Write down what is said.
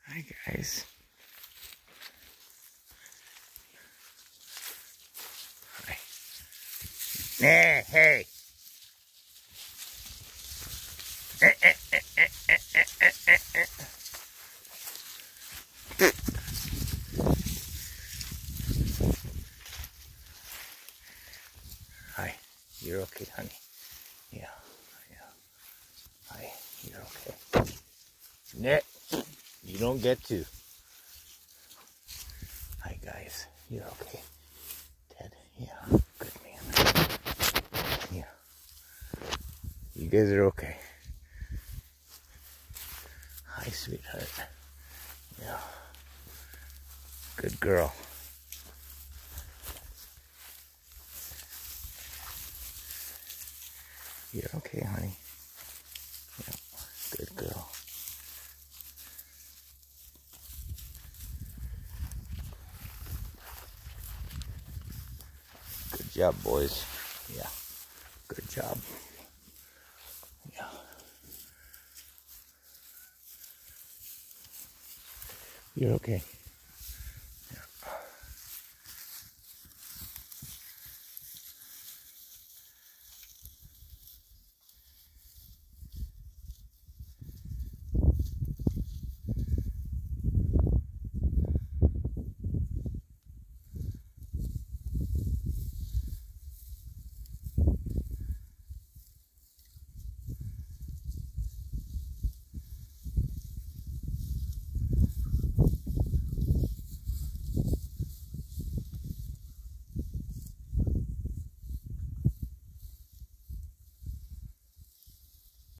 Hi guys. Hi. Nah, hey. Hi. You're okay, honey. Yeah. Hi. You're okay. Nick, you don't get to. Hi guys. You're okay. Ted. Yeah. Good man. Yeah. You guys are okay. Hi, sweetheart. Yeah. Good girl. You're okay, honey. Yeah. Good girl. Good job, boys. Yeah. Good job. Yeah. You're okay.